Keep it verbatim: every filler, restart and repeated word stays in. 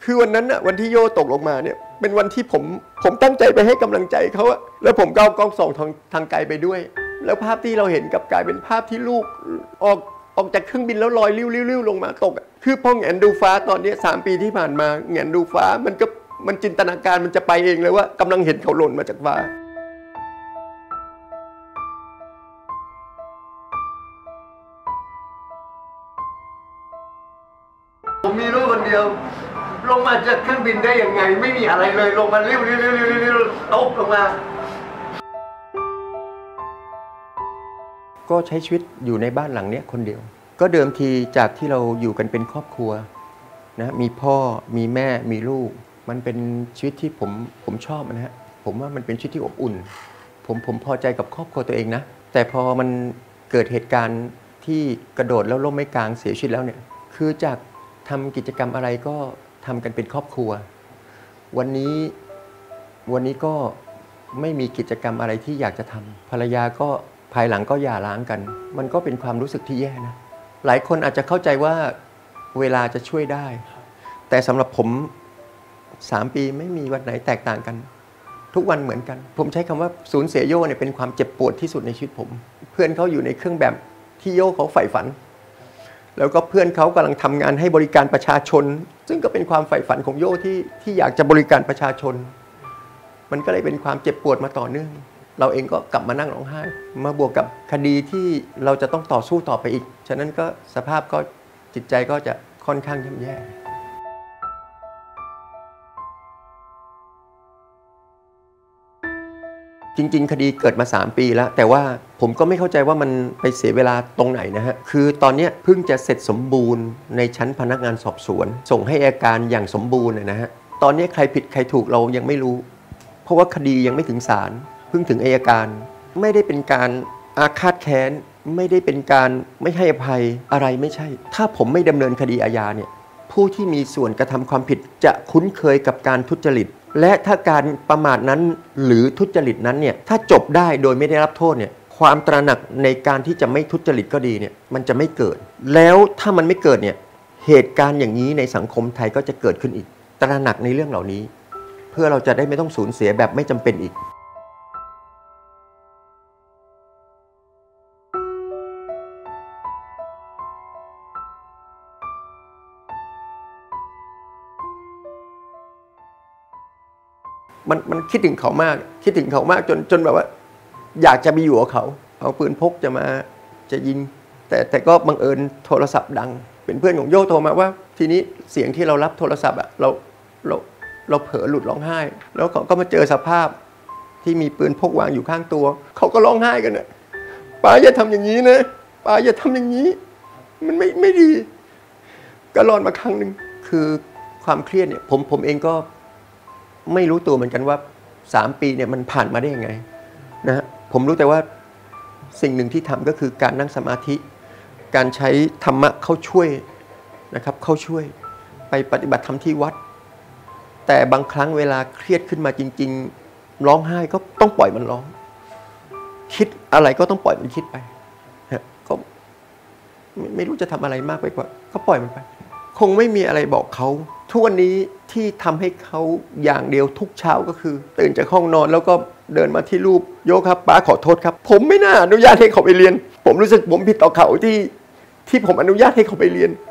คือวันนั้นอะวันที่โย่ตกลงมาเนี่ยเป็นวันที่ผมผมตั้งใจไปให้กำลังใจเขาอะแล้วผมก็เอากล้องส่องทางทางไกลไปด้วยแล้วภาพที่เราเห็นกลับกลายเป็นภาพที่ลูกออกออกจากเครื่องบินแล้วลอยลิ้วๆลงมาตกคือพอแงนดูฟ้าตอนนี้สามปีที่ผ่านมาแงนดูฟ้ามันก็มันจินตนาการมันจะไปเองเลยว่ากำลังเห็นเขาหล่นมาจากฟ้าผมมีลูกคนเดียวลงมาจากเครื่องบินได้ยังไงไม่มีอะไรเลยลงมาเร็วๆๆๆๆตกลงมาก็ใช้ชีวิตอยู่ในบ้านหลังนี้คนเดียวก็เดิมทีจากที่เราอยู่กันเป็นครอบครัวนะมีพ่อมีแม่มีลูกมันเป็นชีวิตที่ผมผมชอบนะฮะผมว่ามันเป็นชีวิตที่อบอุ่นผมผมพอใจกับครอบครัวตัวเองนะแต่พอมันเกิดเหตุการณ์ที่กระโดดแล้วล้มไม่กลางเสียชีวิตแล้วเนี่ยคือจากทำกิจกรรมอะไรก็ทำกันเป็นครอบครัววันนี้วันนี้ก็ไม่มีกิจกรรมอะไรที่อยากจะทำภรรยาก็ภายหลังก็หย่าร้างกันมันก็เป็นความรู้สึกที่แย่นะหลายคนอาจจะเข้าใจว่าเวลาจะช่วยได้แต่สำหรับผมสามปีไม่มีวันไหนแตกต่างกันทุกวันเหมือนกันผมใช้คำว่าสูญเสียโย่เนี่ยเป็นความเจ็บปวดที่สุดในชีวิตผมเพื่อนเขาอยู่ในเครื่องแบบที่โย่เขาใฝ่ฝันแล้วก็เพื่อนเขากำลังทำงานให้บริการประชาชนซึ่งก็เป็นความใฝ่ฝันของโย่ที่ที่อยากจะบริการประชาชนมันก็เลยเป็นความเจ็บปวดมาต่อเนื่องเราเองก็กลับมานั่งร้องไห้มาบวกกับคดีที่เราจะต้องต่อสู้ต่อไปอีกฉะนั้นก็สภาพก็จิตใจก็จะค่อนข้างย่ำแย่จริงๆคดีเกิดมาสามปีแล้วแต่ว่าผมก็ไม่เข้าใจว่ามันไปเสียเวลาตรงไหนนะฮะคือตอนนี้เพิ่งจะเสร็จสมบูรณ์ในชั้นพนักงานสอบสวนส่งให้อัยการอย่างสมบูรณ์นะฮะตอนนี้ใครผิดใครถูกเรายังไม่รู้เพราะว่าคดียังไม่ถึงศาลเพิ่งถึงอัยการไม่ได้เป็นการอาฆาตแค้นไม่ได้เป็นการไม่ให้อภัยอะไรไม่ใช่ถ้าผมไม่ดำเนินคดีอาญาเนี่ยผู้ที่มีส่วนกระทำความผิดจะคุ้นเคยกับการทุจริตและถ้าการประมาทนั้นหรือทุจริตนั้นเนี่ยถ้าจบได้โดยไม่ได้รับโทษเนี่ยความตระหนักในการที่จะไม่ทุจริตก็ดีเนี่ยมันจะไม่เกิดแล้วถ้ามันไม่เกิดเนี่ยเหตุการณ์อย่างนี้ในสังคมไทยก็จะเกิดขึ้นอีกตระหนักในเรื่องเหล่านี้เพื่อเราจะได้ไม่ต้องสูญเสียแบบไม่จำเป็นอีกมันมันคิดถึงเขามากคิดถึงเขามากจนจนแบบว่าอยากจะไปอยู่กับเขาเอาปืนพกจะมาจะยิงแต่แต่ก็บังเอิญโทรศัพท์ดังเป็นเพื่อนของโย่โทรมาว่าทีนี้เสียงที่เรารับโทรศัพท์อ่ะเราเราเราเผลอหลุดร้องไห้แล้วเขาก็มาเจอสภาพที่มีปืนพกวางอยู่ข้างตัวเขาก็ร้องไห้กันน่ะป้าอย่าทำอย่างนี้นะป้าอย่าทำอย่างนี้มันไม่ไม่ดีก็รอดมาครั้งหนึ่งคือความเครียดเนี่ยผมผมเองก็ไม่รู้ตัวเหมือนกันว่าสามปีเนี่ยมันผ่านมาได้ยังไงนะฮะผมรู้แต่ว่าสิ่งหนึ่งที่ทำก็คือการนั่งสมาธิการใช้ธรรมะเข้าช่วยนะครับเข้าช่วยไปปฏิบัติธรรมที่วัดแต่บางครั้งเวลาเครียดขึ้นมาจริงๆร้องไห้ก็ต้องปล่อยมันร้องคิดอะไรก็ต้องปล่อยมันคิดไปนะก็ไม่รู้จะทำอะไรมากไปกว่าก็ปล่อยมันไปคงไม่มีอะไรบอกเขาทุกวันนี้ที่ทำให้เขาอย่างเดียวทุกเช้าก็คือตื่นจากห้องนอนแล้วก็เดินมาที่รูปโยครับป้าขอโทษครับผมไม่น่าอนุญาตให้เขาไปเรียนผมรู้สึกผมผิดต่อเขาที่ที่ผมอนุญาตให้เขาไปเรียน